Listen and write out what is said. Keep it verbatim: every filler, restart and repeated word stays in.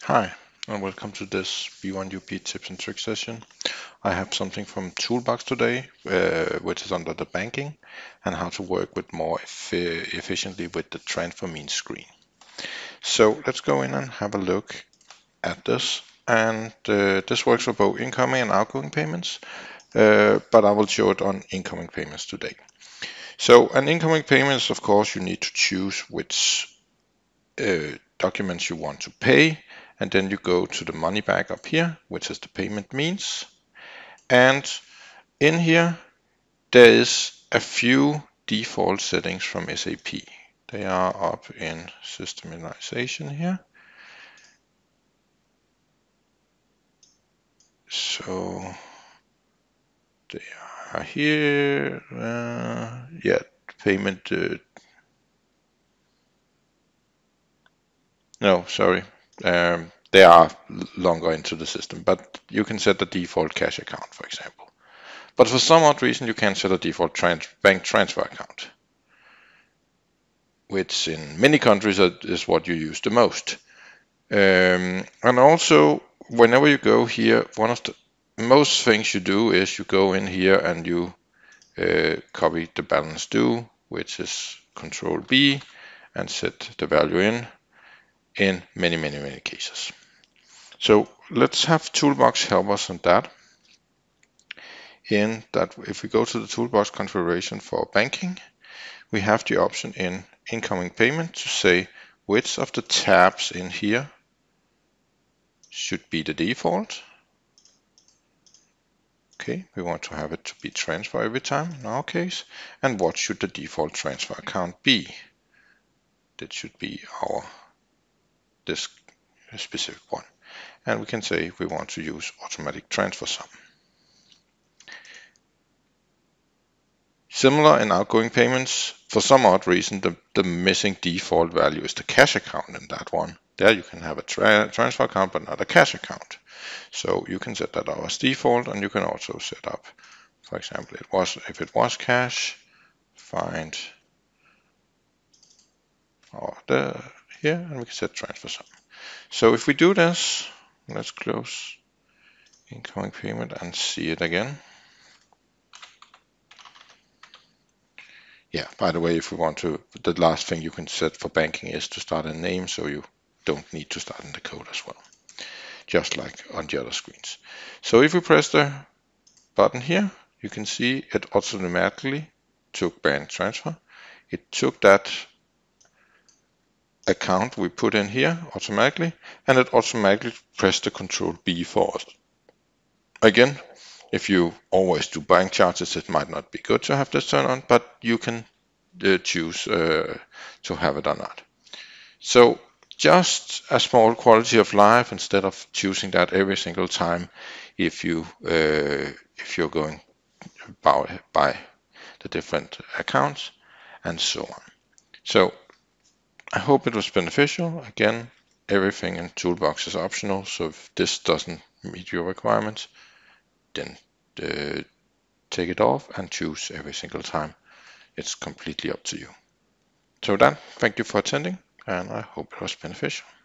Hi, and welcome to this B one U P tips and tricks session. I have something from Toolbox today, uh, which is under the banking, and how to work with more eff efficiently with the transfer means screen. So let's go in and have a look at this. And uh, this works for both incoming and outgoing payments, uh, but I will show it on incoming payments today. So an incoming payments, of course, you need to choose which uh, documents you want to pay, and then you go to the money bag up here, which is the payment means. And in here, there is a few default settings from S A P. They are up in systemization here. So they are here. Uh, yeah, payment. Uh, no, sorry. Um, they are longer into the system, but you can set the default cash account, for example. But for some odd reason, you can set a default trans bank transfer account, which in many countries is what you use the most. Um, and also, whenever you go here, one of the most things you do is you go in here and you uh, copy the balance due, which is Control B, and set the value in, in many, many, many cases. So let's have Toolbox help us on that. In that, if we go to the Toolbox configuration for banking, we have the option in incoming payment to say which of the tabs in here should be the default. Okay, we want to have it to be transfer every time in our case. And what should the default transfer account be? That should be our this specific one. And we can say we want to use automatic transfer sum. Similar in outgoing payments, for some odd reason, the, the missing default value is the cash account in that one. There you can have a tra transfer account, but not a cash account. So you can set that up as default, and you can also set up, for example, it was if it was cash, find or the here, and we can set transfer sum. So if we do this, let's close incoming payment and see it again. Yeah, by the way, if we want to, the last thing you can set for banking is to start a name, so you don't need to start in the code as well, just like on the other screens. So if we press the button here, you can see it automatically took bank transfer. It took that account we put in here automatically, and it automatically pressed the Control B for us. Again, if you always do bank charges, it might not be good to have this turned on, but you can uh, choose uh, to have it or not. So just a small quality of life instead of choosing that every single time if you uh, if you're going by, by the different accounts and so on. So I hope it was beneficial. Again, everything in Toolbox is optional, so if this doesn't meet your requirements, then uh, take it off and choose every single time. It's completely up to you. So then, thank you for attending, and I hope it was beneficial.